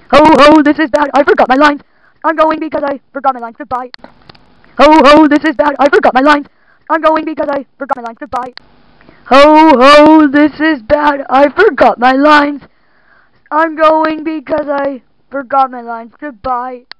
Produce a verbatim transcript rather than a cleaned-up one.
Ho ho, this is bad, I forgot my lines. I'm going because I forgot my lines. Goodbye. Ho ho, this is bad, I forgot my lines. I'm going because I forgot my lines. Goodbye. Ho ho, this is bad, I forgot my lines. I'm going because I forgot my lines. Goodbye.